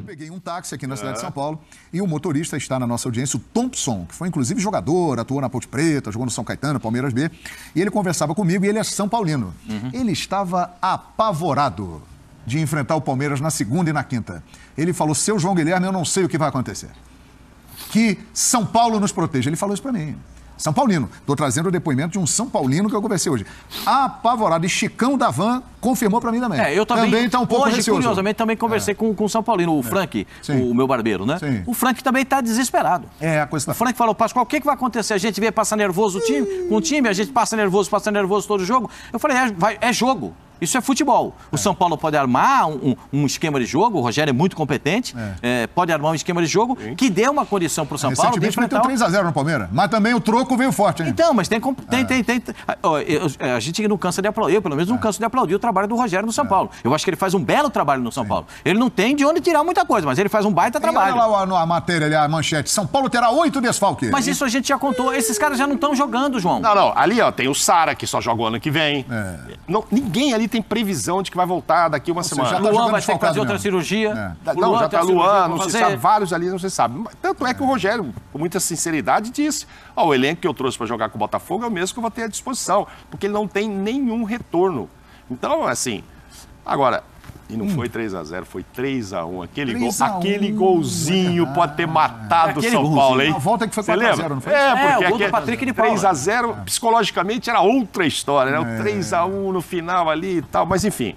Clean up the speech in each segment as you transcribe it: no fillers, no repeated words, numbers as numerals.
peguei um táxi aqui na cidade de São Paulo e o motorista está na nossa audiência, o Thompson, que foi inclusive jogador, atuou na Ponte Preta, jogou no São Caetano, Palmeiras B, e ele conversava comigo e ele é São Paulino. Ele estava apavorado de enfrentar o Palmeiras na segunda e na quinta. Ele falou, seu João Guilherme, eu não sei o que vai acontecer. Que São Paulo nos proteja. Ele falou isso para mim. São Paulino. Estou trazendo o depoimento de um São Paulino que eu conversei hoje. Apavorado. E Chicão da Van confirmou para mim também. Eu também está um pouco hoje, receoso. Curiosamente, também conversei com o São Paulino, o Frank, o meu barbeiro, né? Sim. O Frank também está desesperado. A coisa O Frank falou, Pascoal, o que vai acontecer? A gente vem passar nervoso com o time, a gente passa nervoso todo jogo. Eu falei, é jogo. Isso é futebol. O São Paulo pode armar um esquema de jogo, o Rogério é muito competente, pode armar um esquema de jogo que dê uma condição para o São Paulo de enfrentar... Recentemente meteu 3-0 no Palmeiras, mas também o troco veio forte, hein? Então, mas tem. A gente não cansa de aplaudir, eu pelo menos não canso de aplaudir o trabalho do Rogério no São Paulo. Eu acho que ele faz um belo trabalho no São Paulo. Ele não tem de onde tirar muita coisa, mas ele faz um baita trabalho. Olha lá a matéria ali, a manchete. São Paulo terá 8 desfalques. Mas isso a gente já contou. Esses caras já não estão jogando, João. Não. Ali, ó, tem o Sara, que só joga o ano que vem. Não, ninguém ali tem previsão de que vai voltar daqui uma semana. O Luan vai ter que fazer outra cirurgia. Não, já tá Luan, não se sabe. Vários ali não se sabe. Tanto é que o Rogério, com muita sinceridade, disse: o elenco que eu trouxe para jogar com o Botafogo é o mesmo que eu vou ter à disposição, porque ele não tem nenhum retorno. Então, assim, agora... E não foi 3-0, foi 3-1. Aquele golzinho pode ter matado o São Paulo, hein? A volta que foi 4-0, não foi? Porque o gol do Patrick de Paula. 3-0, psicologicamente, era outra história, né? O 3-1 no final ali e tal. Mas, enfim,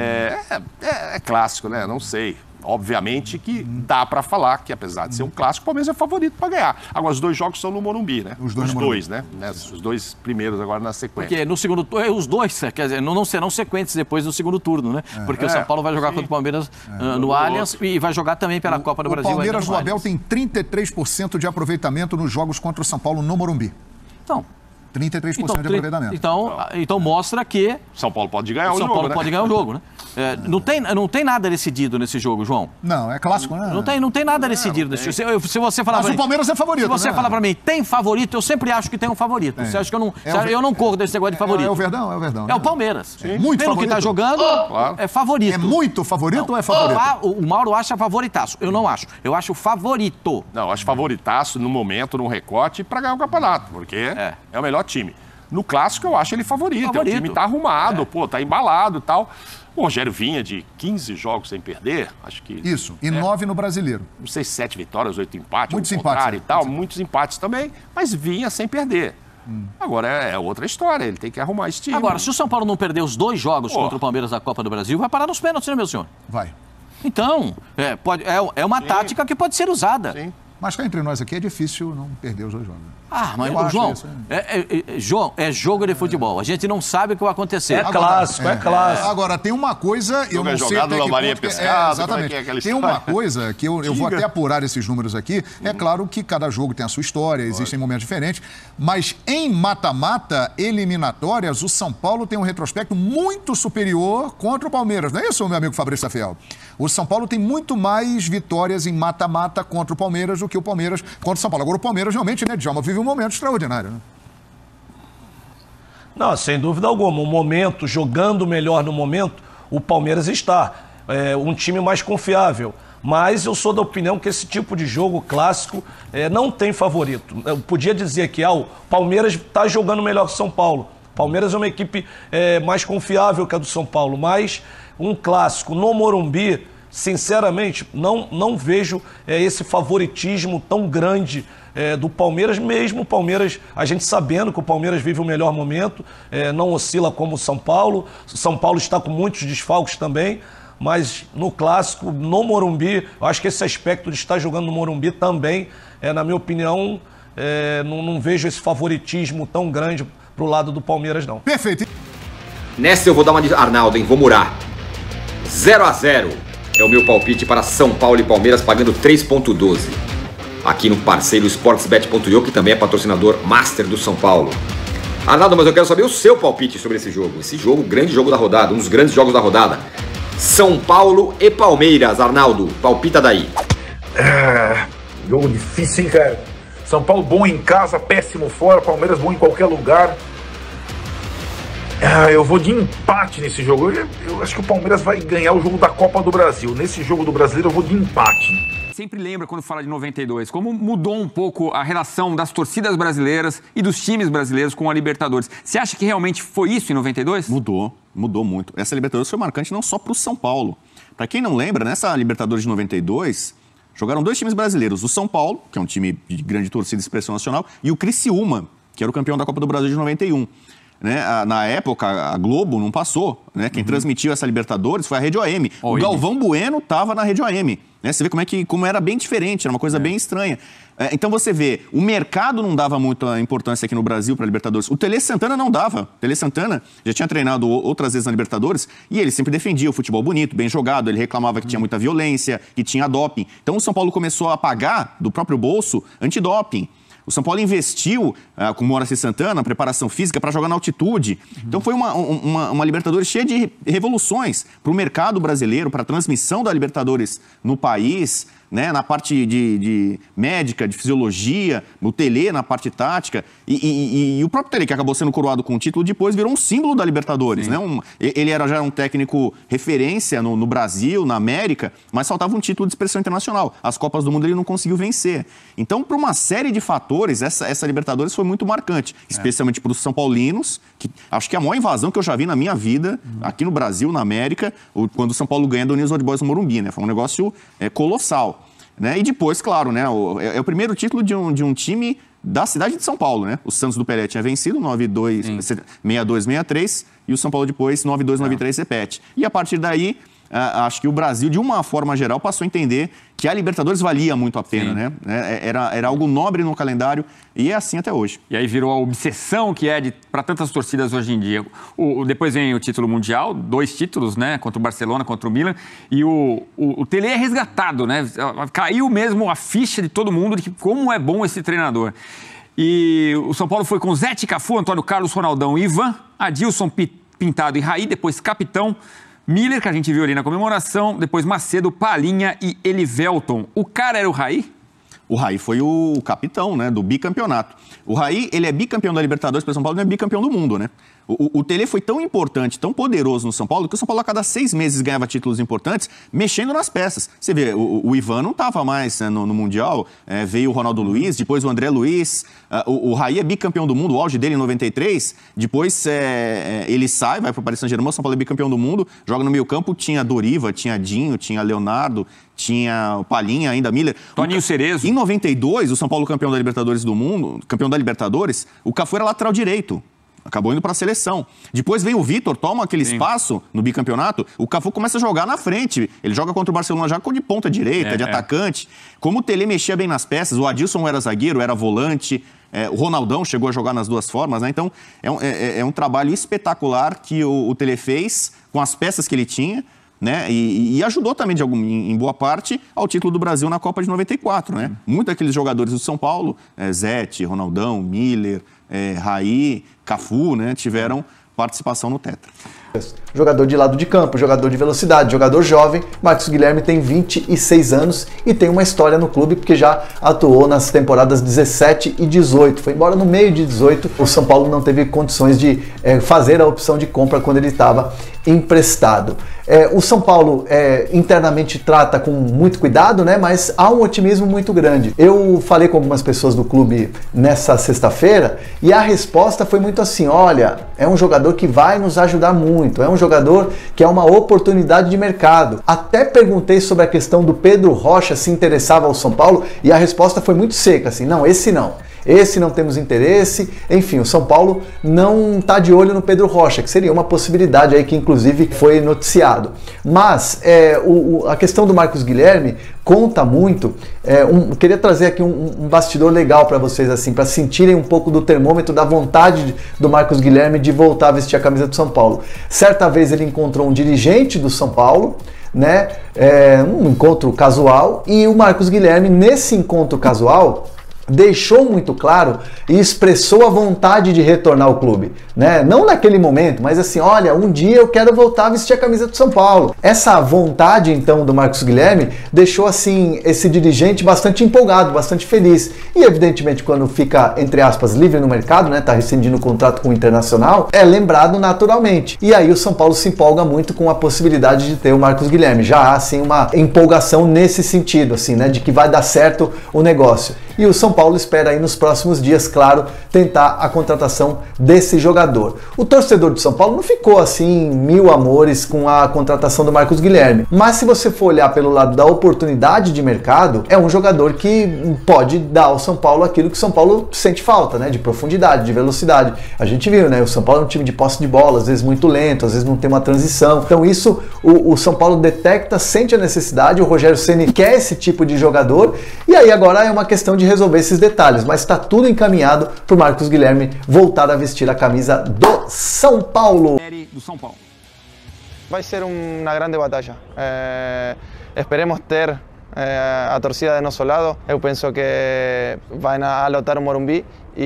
é clássico, né? Não sei. Obviamente que dá pra falar que, apesar de ser um clássico, o Palmeiras é favorito pra ganhar. Agora, os dois jogos são no Morumbi, né? Os dois, né? Os dois primeiros agora na sequência. Porque no segundo turno, os dois, quer dizer, não serão sequentes depois do segundo turno, né? Porque o São Paulo vai jogar contra o Palmeiras no Allianz e vai jogar também pela Copa do Brasil. O Palmeiras do Abel tem 33% de aproveitamento nos jogos contra o São Paulo no Morumbi. Então... 33% de aproveitamento. Então mostra que... São Paulo pode ganhar o jogo, São Paulo pode ganhar o jogo, né? Não tem nada decidido nesse jogo, João. Não, é clássico, né? Não tem nada decidido nesse jogo. Se você falar Mas o Palmeiras é favorito, Se você falar pra mim, tem favorito, eu sempre acho que tem um favorito. Você acha que eu não corro desse negócio de favorito? É o Verdão, é o Verdão. É o Palmeiras. Muito Pelo favorito. que tá jogando, é favorito. É muito favorito ou é favorito? O Mauro acha favoritaço. Eu não acho. Eu acho favorito. Não, eu acho favoritaço no momento, no recorte, pra ganhar o campeonato, porque é o melhor time. No clássico, eu acho ele favorito. O time tá arrumado, tá embalado e tal. O Rogério vinha de 15 jogos sem perder, acho que... Isso, e 9 no Brasileiro. Não sei, 7 vitórias, 8 empates, muitos empates e tal, muitos empates também, mas vinha sem perder. Agora é outra história, ele tem que arrumar esse time. Agora, se o São Paulo não perder os 2 jogos contra o Palmeiras da Copa do Brasil, vai parar nos pênaltis, né, meu senhor? Vai. Então, é uma tática que pode ser usada. Sim. Mas cá entre nós aqui é difícil não perder os 2 jogos. Mas João, João, é jogo de futebol. A gente não sabe o que vai acontecer. É clássico. Agora, tem uma coisa... Eu não sei até que ponto exatamente. Tem uma coisa que eu vou até apurar esses números aqui. É claro que cada jogo tem a sua história, existem momentos diferentes. Mas em mata-mata, eliminatórias, o São Paulo tem um retrospecto muito superior contra o Palmeiras. Não é isso, meu amigo Fabrício Fiel? O São Paulo tem muito mais vitórias em mata-mata contra o Palmeiras do que o Palmeiras contra o São Paulo. Agora, o Palmeiras realmente, né, Djalma, vive um momento extraordinário, né? Não, sem dúvida alguma. O momento, jogando melhor no momento, o Palmeiras está. Um time mais confiável. Mas eu sou da opinião que esse tipo de jogo clássico não tem favorito. Eu podia dizer que o Palmeiras está jogando melhor que o São Paulo. O Palmeiras é uma equipe mais confiável que a do São Paulo, mas um clássico no Morumbi, sinceramente, não vejo esse favoritismo tão grande do Palmeiras, mesmo o Palmeiras, a gente sabendo que o Palmeiras vive o melhor momento, não oscila como o São Paulo. O São Paulo está com muitos desfalques também, mas no clássico, no Morumbi, eu acho que esse aspecto de estar jogando no Morumbi também, na minha opinião, não vejo esse favoritismo tão grande pro lado do Palmeiras, não. Perfeito. Nessa eu vou dar uma de Arnaldo, hein? Vou murar. 0-0 é o meu palpite para São Paulo e Palmeiras, pagando 3,12. Aqui no parceiro Sportsbet.io, que também é patrocinador master do São Paulo. Arnaldo, mas eu quero saber o seu palpite sobre esse jogo. Esse jogo, grande jogo da rodada, um dos grandes jogos da rodada. São Paulo e Palmeiras. Arnaldo, palpita daí. Jogo difícil, hein, cara? São Paulo bom em casa, péssimo fora. Palmeiras bom em qualquer lugar. Eu vou de empate nesse jogo. Eu acho que o Palmeiras vai ganhar o jogo da Copa do Brasil. Nesse jogo do Brasileiro eu vou de empate. Sempre lembra quando fala de 92, como mudou um pouco a relação das torcidas brasileiras e dos times brasileiros com a Libertadores. Você acha que realmente foi isso em 92? Mudou muito. Essa Libertadores foi marcante não só para o São Paulo. Para quem não lembra, nessa Libertadores de 92, jogaram 2 times brasileiros. O São Paulo, que é um time de grande torcida e expressão nacional, e o Criciúma, que era o campeão da Copa do Brasil de 91. Né? Na época, a Globo não passou. Né? Quem transmitiu essa Libertadores foi a Rede OM. O Galvão Bueno estava na Rede OM. Né? Você vê como era bem diferente, era uma coisa bem estranha. Então você vê, o mercado não dava muita importância aqui no Brasil para a Libertadores. O Tele Santana não dava. O Tele Santana já tinha treinado outras vezes na Libertadores e ele sempre defendia o futebol bonito, bem jogado. Ele reclamava que tinha muita violência, que tinha doping. Então o São Paulo começou a pagar do próprio bolso antidoping. O São Paulo investiu, com o Moacir Santana, preparação física para jogar na altitude. Então foi uma Libertadores cheia de revoluções para o mercado brasileiro, para a transmissão da Libertadores no país, né, na parte de médica, de fisiologia, o Tele na parte tática. E o próprio Tele, que acabou sendo coroado com o título, depois virou um símbolo da Libertadores. Né? Ele já era um técnico referência no Brasil, na América, mas faltava um título de expressão internacional. As Copas do Mundo ele não conseguiu vencer. Então, por uma série de fatores, essa Libertadores foi muito marcante, especialmente para os São Paulinos, que acho que é a maior invasão que eu já vi na minha vida, aqui no Brasil, na América, quando o São Paulo ganha do News Old Boys no Morumbi. Né? Foi um negócio colossal. Né? E depois, claro, né? É o primeiro título de um time da cidade de São Paulo. Né? O Santos do Pelé tinha vencido 9-2, 62, 63, e o São Paulo depois 9-2, 9-3 repete. E a partir daí, acho que o Brasil, de uma forma geral, passou a entender que a Libertadores valia muito a pena. Né? Era algo nobre no calendário e é assim até hoje. E aí virou a obsessão que é para tantas torcidas hoje em dia. Depois vem o título mundial, 2 títulos, né? Contra o Barcelona, contra o Milan. E o Tele é resgatado, né? Caiu mesmo a ficha de todo mundo de que como é bom esse treinador. E o São Paulo foi com Zete, Cafu, Antônio Carlos, Ronaldão, Ivan, Adilson, Pintado e Raí, depois capitão Miller, que a gente viu ali na comemoração, depois Macedo, Palinha e Elivelton. O cara era o Raí? O Raí foi o capitão, né, do bicampeonato. O Raí, ele é bicampeão da Libertadores para São Paulo, não é bicampeão do mundo, né? O Tele foi tão importante, tão poderoso no São Paulo, que o São Paulo a cada 6 meses ganhava títulos importantes, mexendo nas peças. Você vê, o Ivan não estava mais no Mundial, veio o Ronaldo Luiz, depois o André Luiz, o Raí é bicampeão do mundo, o auge dele em 93, depois ele sai, vai para o Paris Saint-Germain, o São Paulo é bicampeão do mundo, joga no meio campo, tinha Doriva, tinha Dinho, tinha Leonardo, tinha o Palinha ainda, Miller. Toninho Cerezo. Em 92, o São Paulo campeão da Libertadores do mundo, campeão da Libertadores, o Cafu era lateral direito. Acabou indo para a seleção. Depois vem o Vitor, toma aquele espaço no bicampeonato, o Cafu começa a jogar na frente. Ele joga contra o Barcelona já de ponta direita, de atacante. Como o Tele mexia bem nas peças, o Adilson era zagueiro, era volante, o Ronaldão chegou a jogar nas duas formas, né? Então é um trabalho espetacular que o Tele fez com as peças que ele tinha. Né? E ajudou também, em boa parte, ao título do Brasil na Copa de 94. Né? Muitos daqueles jogadores do São Paulo, Zete, Ronaldão, Miller, Raí, Cafu, né? Tiveram participação no Tetra. Jogador de lado de campo, jogador de velocidade, jogador jovem. Marcos Guilherme tem 26 anos e tem uma história no clube porque já atuou nas temporadas 17 e 18. Foi embora no meio de 18. O São Paulo não teve condições de fazer a opção de compra quando ele estava emprestado. O São Paulo internamente trata com muito cuidado, né? Mas há um otimismo muito grande. Eu falei com algumas pessoas do clube nessa sexta-feira e a resposta foi muito assim: olha, é um jogador que vai nos ajudar muito, é um jogador que é uma oportunidade de mercado. Até perguntei sobre a questão do Pedro Rocha se interessava ao São Paulo e a resposta foi muito seca, assim, não, esse não temos interesse. Enfim, o São Paulo não está de olho no Pedro Rocha, que seria uma possibilidade aí que inclusive foi noticiado. Mas a questão do Marcos Guilherme conta muito. Queria trazer aqui um bastidor legal para vocês, assim, para sentirem um pouco do termômetro da vontade do Marcos Guilherme de voltar a vestir a camisa do São Paulo. Certa vez ele encontrou um dirigente do São Paulo, né? Um encontro casual, e o Marcos Guilherme, nesse encontro casual, deixou muito claro e expressou a vontade de retornar ao clube, né? Não naquele momento, mas assim, olha, um dia eu quero voltar a vestir a camisa do São Paulo. Essa vontade, então, do Marcos Guilherme deixou, assim, esse dirigente bastante empolgado, bastante feliz. E, evidentemente, quando fica, entre aspas, livre no mercado, né, tá rescindindo o contrato com o Internacional, é lembrado naturalmente. E aí o São Paulo se empolga muito com a possibilidade de ter o Marcos Guilherme. Já há, assim, uma empolgação nesse sentido, assim, né, de que vai dar certo o negócio. E o São Paulo espera aí nos próximos dias, claro, tentar a contratação desse jogador. O torcedor de São Paulo não ficou assim mil amores com a contratação do Marcos Guilherme, mas se você for olhar pelo lado da oportunidade de mercado, é um jogador que pode dar ao São Paulo aquilo que o São Paulo sente falta, né? De profundidade, de velocidade. A gente viu, né? O São Paulo é um time de posse de bola, às vezes muito lento, às vezes não tem uma transição. Então isso o São Paulo detecta, sente a necessidade, o Rogério Ceni quer esse tipo de jogador, e aí agora é uma questão de resolver esses detalhes, mas está tudo encaminhado para o Marcos Guilherme voltar a vestir a camisa do São Paulo. Vai ser uma grande batalha. Esperemos ter a torcida de nosso lado. Eu penso que vai a lotar o Morumbi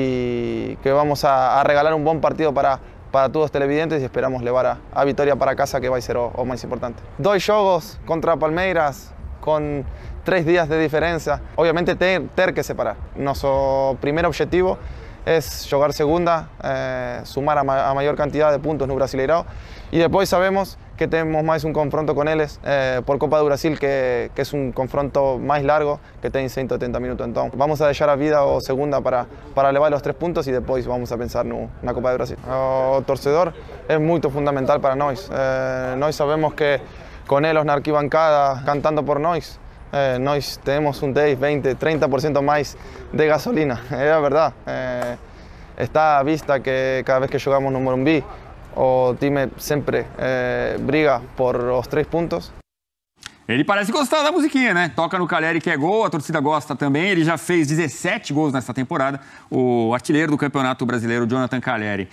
e que vamos a regalar um bom partido para todos os televidentes e esperamos levar a vitória para casa, que vai ser o mais importante. 2 jogos contra Palmeiras, com 3 dias de diferença. Obviamente ter que separar. Nosso primeiro objetivo é jogar segunda, sumar a maior quantidade de pontos no Brasileirão, e depois sabemos que temos mais um confronto com eles por Copa do Brasil, que é um confronto mais largo, que tem 180 minutos. Então vamos a deixar a vida ou segunda para levar os 3 pontos e depois vamos a pensar na Copa do Brasil. O torcedor é muito fundamental para nós. Nós sabemos que com eles na arquibancada cantando por nós, nós temos 10, 20, 30% mais de gasolina, é a verdade. Está à vista que cada vez que jogamos no Morumbi, o time sempre briga por os 3 pontos. Ele parece gostar da musiquinha, né? Toca no Caleri que é gol, a torcida gosta também. Ele já fez 17 gols nessa temporada. O artilheiro do Campeonato Brasileiro, Jonathan Caleri.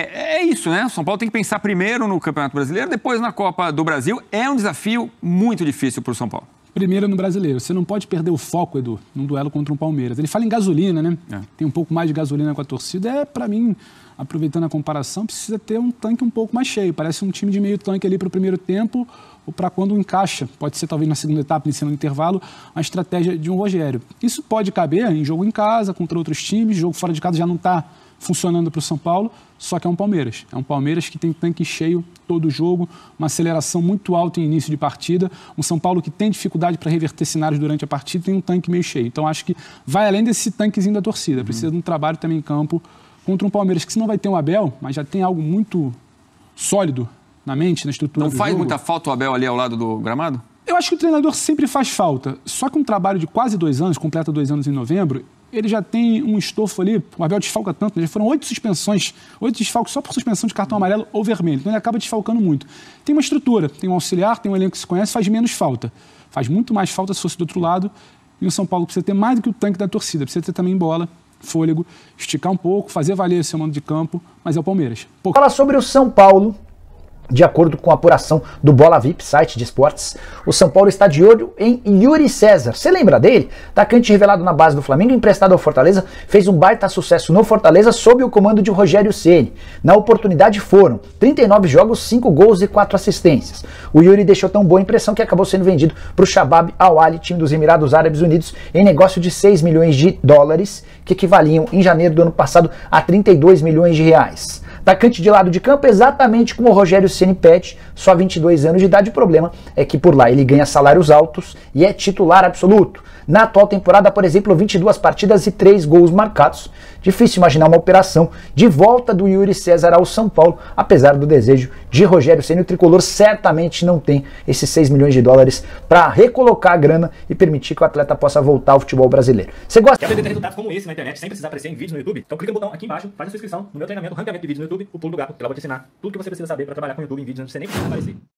É isso, né? O São Paulo tem que pensar primeiro no Campeonato Brasileiro, depois na Copa do Brasil. É um desafio muito difícil para o São Paulo. Primeiro no Brasileiro. Você não pode perder o foco, Edu, num duelo contra um Palmeiras. Ele fala em gasolina, né? Tem um pouco mais de gasolina com a torcida. Para mim, aproveitando a comparação, precisa ter um tanque um pouco mais cheio. Parece um time de meio tanque ali para o primeiro tempo ou para quando encaixa. Pode ser talvez na segunda etapa, iniciando o intervalo, a estratégia de um Rogério. Isso pode caber em jogo em casa, contra outros times. Jogo fora de casa já não está funcionando para o São Paulo, só que é um Palmeiras. É um Palmeiras que tem tanque cheio todo jogo, uma aceleração muito alta em início de partida, um São Paulo que tem dificuldade para reverter cenários durante a partida, tem um tanque meio cheio. Então acho que vai além desse tanquezinho da torcida, precisa de um trabalho também em campo contra um Palmeiras que se não vai ter um Abel, mas já tem algo muito sólido na mente, na estrutura do jogo. Não faz muita falta o Abel ali ao lado do gramado? Eu acho que o treinador sempre faz falta, só que um trabalho de quase 2 anos, completa 2 anos em novembro, ele já tem um estofo ali, o Abel desfalca tanto, já foram 8 suspensões, 8 desfalques só por suspensão de cartão amarelo ou vermelho, então ele acaba desfalcando muito. Tem uma estrutura, tem um auxiliar, tem um elenco que se conhece, faz menos falta. Faz muito mais falta se fosse do outro lado, e o São Paulo precisa ter mais do que o tanque da torcida, precisa ter também bola, fôlego, esticar um pouco, fazer valer o seu mando de campo, mas é o Palmeiras. Fala sobre o São Paulo. De acordo com a apuração do Bola VIP, site de esportes, o São Paulo está de olho em Yuri César. Você lembra dele? Atacante revelado na base do Flamengo, emprestado ao Fortaleza, fez um baita sucesso no Fortaleza sob o comando de Rogério Ceni. Na oportunidade foram 39 jogos, 5 gols e 4 assistências. O Yuri deixou tão boa impressão que acabou sendo vendido para o Shabab Al-Ahly, time dos Emirados Árabes Unidos, em negócio de 6 milhões de dólares, que equivaliam em janeiro do ano passado a 32 milhões de reais. Atacante de lado de campo, exatamente como o Rogério Ceni pede, só 22 anos de idade. O problema é que por lá ele ganha salários altos e é titular absoluto. Na atual temporada, por exemplo, 22 partidas e 3 gols marcados. Difícil imaginar uma operação de volta do Yuri César ao São Paulo, apesar do desejo de Rogério Ceni. O tricolor certamente não tem esses 6 milhões de dólares para recolocar a grana e permitir que o atleta possa voltar ao futebol brasileiro. Você gosta? Quer ter resultados como esse na internet sem precisar aparecer em vídeos no YouTube? Então clica no botão aqui embaixo, faz a sua inscrição no meu treinamento, ranqueamento de vídeos no YouTube, o Pulo do Gato, que lá vou te ensinar tudo que você precisa saber para trabalhar com o YouTube em vídeos, não precisa nem precisar aparecer.